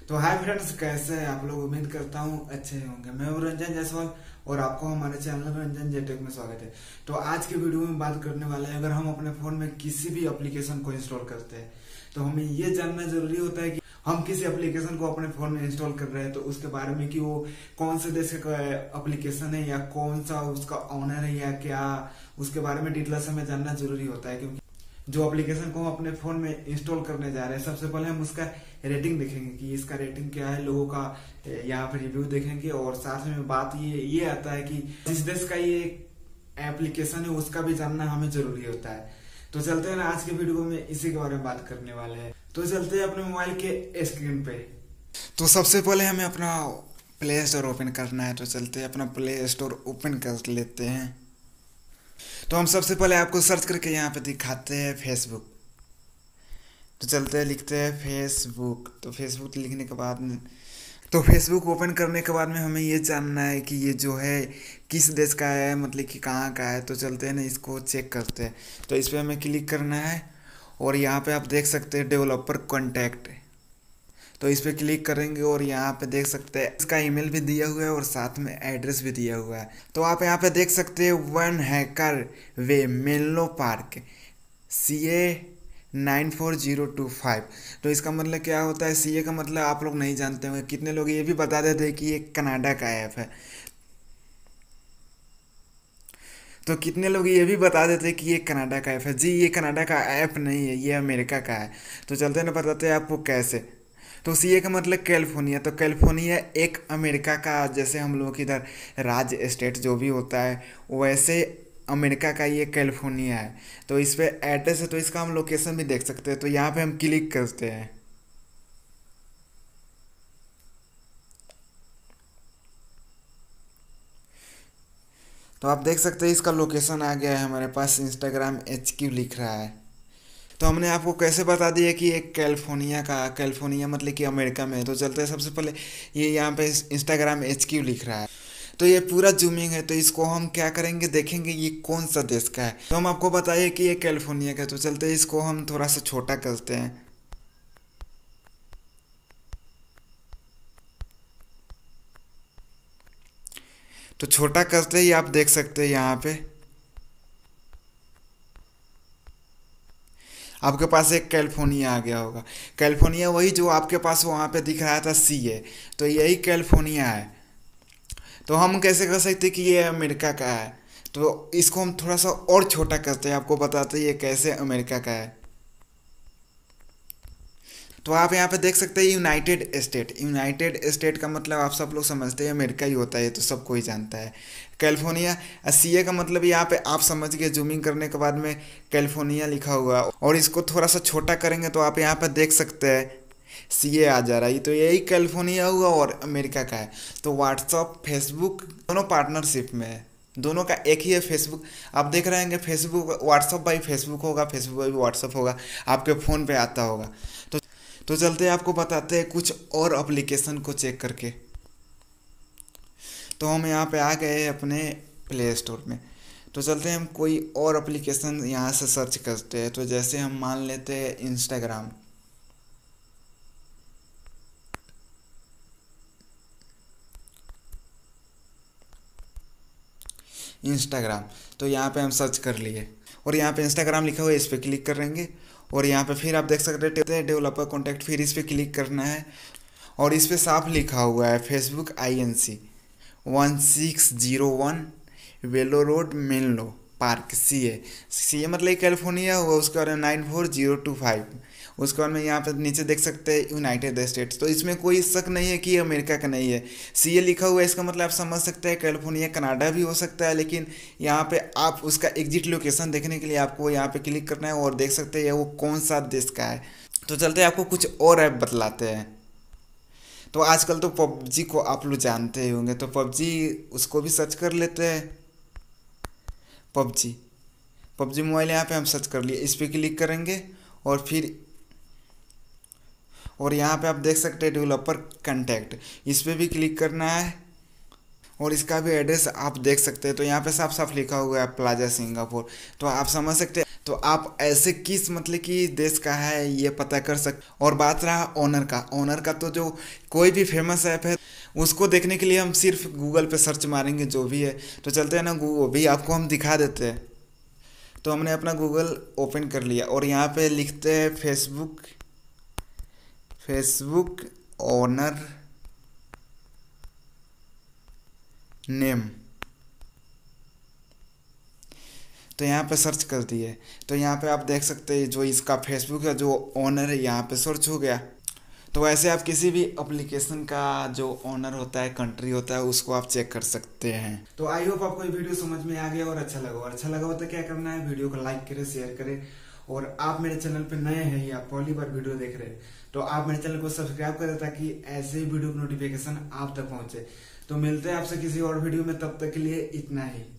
तो hi friends, कैसे हैं आप लोग। उम्मीद करता हूँ अच्छे होंगे। मैं हूँ रंजन जायसवाल और आपको हमारे चैनल रंजन जेटेक में स्वागत है। तो आज के वीडियो में बात करने वाले हैं, अगर हम अपने फोन में किसी भी एप्लीकेशन को इंस्टॉल करते हैं तो हमें ये जानना जरूरी होता है कि हम किसी एप्लीकेशन को अपने फोन में इंस्टॉल कर रहे हैं तो उसके बारे में कि वो कौन से देश का एप्लीकेशन है या कौन सा उसका ऑनर है या क्या, उसके बारे में डिटेल्स हमें जानना जरूरी होता है। क्योंकि जो एप्लीकेशन को हम अपने फोन में इंस्टॉल करने जा रहे हैं, सबसे पहले हम उसका रेटिंग देखेंगे कि इसका रेटिंग क्या है, लोगों का यहाँ पे रिव्यू देखेंगे और साथ में बात ये आता है कि जिस देश का ये एप्लीकेशन है उसका भी जानना हमें जरूरी होता है। तो चलते हैं ना, आज के वीडियो में इसी के बारे में बात करने वाले हैं। तो चलते हैं अपने मोबाइल के स्क्रीन पे। तो सबसे पहले हमें अपना प्ले स्टोर ओपन करना है। तो चलते हैं अपना प्ले स्टोर ओपन कर लेते हैं। तो हम सबसे पहले आपको सर्च करके यहाँ पे दिखाते हैं फेसबुक। तो चलते हैं, लिखते हैं फेसबुक। तो फेसबुक लिखने के बाद में तो फेसबुक ओपन करने के बाद में हमें ये जानना है कि ये जो है किस देश का है, मतलब कि कहाँ का है। तो चलते हैं ना, इसको चेक करते हैं। तो इस पर हमें क्लिक करना है और यहाँ पे आप देख सकते हैं डेवलपर कॉन्टैक्ट। तो इस पर क्लिक करेंगे और यहाँ पे देख सकते हैं इसका ईमेल भी दिया हुआ है और साथ में एड्रेस भी दिया हुआ है। तो आप यहाँ पे देख सकते हैं 1 Hacker Way Menlo Park CA 94025। तो इसका मतलब क्या होता है, CA का मतलब आप लोग नहीं जानते होंगे। कितने लोग ये भी बता देते हैं कि ये कनाडा का ऐप है। तो कितने लोग ये भी बता देते हैं कि ये कनाडा का ऐप है। जी, ये कनाडा का ऐप नहीं है, ये अमेरिका का है। तो चलते हैं ना, बताते हैं आपको कैसे। तो CA का मतलब कैलिफोर्निया। तो कैलिफोर्निया एक अमेरिका का, जैसे हम लोग इधर राज्य स्टेट जो भी होता है वैसे अमेरिका का ये कैलिफोर्निया है। तो इस पे एड्रेस है, तो इसका हम लोकेशन भी देख सकते हैं। तो यहाँ पे हम क्लिक करते हैं। तो आप देख सकते हैं इसका लोकेशन आ गया है हमारे पास, इंस्टाग्राम HQ लिख रहा है। तो हमने आपको कैसे बता दिया कि एक कैलिफोर्निया का, कैलिफोर्निया मतलब कि अमेरिका में है। तो चलते हैं, सबसे पहले ये यहाँ पे इंस्टाग्राम HQ लिख रहा है। तो ये पूरा जूमिंग है। तो इसको हम क्या करेंगे, देखेंगे ये कौन सा देश का है। तो हम आपको बताइए कि ये कैलिफोर्निया का है। तो चलते हैं, इसको हम थोड़ा सा छोटा करते हैं। तो छोटा करते ही आप देख सकते हैं यहाँ पे आपके पास एक कैलिफोर्निया आ गया होगा। कैलिफोर्निया वही जो आपके पास वहाँ पे दिख रहा था CA। तो यही कैलिफोर्निया है। तो हम कैसे कर सकते हैं कि ये अमेरिका का है। तो इसको हम थोड़ा सा और छोटा करते हैं, आपको बताते हैं ये कैसे अमेरिका का है। तो आप यहाँ पे देख सकते हैं यूनाइटेड स्टेट। यूनाइटेड स्टेट का मतलब आप सब लोग समझते हैं अमेरिका ही होता है, तो सबको ही जानता है। कैलिफोर्निया CA का मतलब यहाँ पे आप समझ गए, जूमिंग करने के बाद में कैलिफोर्निया लिखा हुआ। और इसको थोड़ा सा छोटा करेंगे तो आप यहाँ पे देख सकते हैं CA आ जा रहा है। तो यही कैलिफोर्निया हुआ और अमेरिका का है। तो व्हाट्सअप फेसबुक दोनों पार्टनरशिप में है, दोनों का एक ही है फेसबुक। आप देख रहे हैं फेसबुक व्हाट्सअप बाई फेसबुक होगा, फेसबुक बाई व्हाट्सअप होगा, आपके फ़ोन पे आता होगा। तो चलते हैं, आपको बताते हैं कुछ और एप्लीकेशन को चेक करके। तो हम यहाँ पे आ गए हैं अपने प्ले स्टोर में। तो चलते हैं, हम कोई और एप्लीकेशन यहाँ से सर्च करते हैं। तो जैसे हम मान लेते हैं इंस्टाग्राम। तो यहाँ पे हम सर्च कर लिए और यहाँ पे इंस्टाग्राम लिखा हुआ है, इस पर क्लिक करेंगे। और यहाँ पे फिर आप देख सकते हैं डेवलपर कॉन्टैक्ट, फिर इस पर क्लिक करना है और इस पर साफ लिखा हुआ है Facebook INC 1601 Willow Road Menlo Park CA मतलब कैलिफोर्निया हुआ। उसके बाद 94025। उसके बाद में यहाँ पे नीचे देख सकते हैं यूनाइटेड स्टेट्स। तो इसमें कोई शक नहीं है कि ये अमेरिका का नहीं है। CA लिखा हुआ है, इसका मतलब आप समझ सकते हैं कैलिफोर्निया कनाडा भी हो सकता है। लेकिन यहाँ पे आप उसका एग्जिट लोकेशन देखने के लिए आपको यहाँ पे क्लिक करना है और देख सकते हैं वो कौन सा देश का है। तो चलते हैं, आपको कुछ और ऐप बतलाते हैं। तो आजकल तो PUBG को आप लोग जानते ही होंगे। तो PUBG उसको भी सर्च कर लेते हैं। PUBG मोबाइल यहाँ पे हम सर्च कर लिए, इस पर क्लिक करेंगे और फिर यहाँ पे आप देख सकते हैं डेवलपर कॉन्टैक्ट, इस पर भी क्लिक करना है और इसका भी एड्रेस आप देख सकते हैं। तो यहाँ पे साफ साफ लिखा हुआ है प्लाजा सिंगापुर। तो आप समझ सकते हैं तो आप ऐसे किस मतलब कि देश का है ये पता कर सकते। और बात रहा ऑनर का तो जो कोई भी फेमस ऐप है उसको देखने के लिए हम सिर्फ गूगल पे सर्च मारेंगे जो भी है। तो चलते हैं ना, वो भी आपको हम दिखा देते हैं। तो हमने अपना गूगल ओपन कर लिया और यहाँ पे लिखते हैं फेसबुक ऑनर नेम। तो यहाँ पे सर्च कर दिए तो यहाँ पे आप देख सकते हैं जो इसका फेसबुक है जो ऑनर है यहाँ पे सर्च हो गया। तो वैसे आप किसी भी एप्लीकेशन का जो ऑनर होता है, कंट्री होता है, उसको आप चेक कर सकते हैं। तो आई होप आपको ये वीडियो समझ में आ गया और अच्छा लगा हो तो क्या करना है, वीडियो को लाइक करें, शेयर करें। और आप मेरे चैनल पे नए हैं या पहली बार वीडियो देख रहे हैं तो आप मेरे चैनल को सब्सक्राइब करें ताकि ऐसे ही वीडियो की नोटिफिकेशन आप तक पहुंचे। तो मिलते हैं आपसे किसी और वीडियो में, तब तक के लिए इतना ही।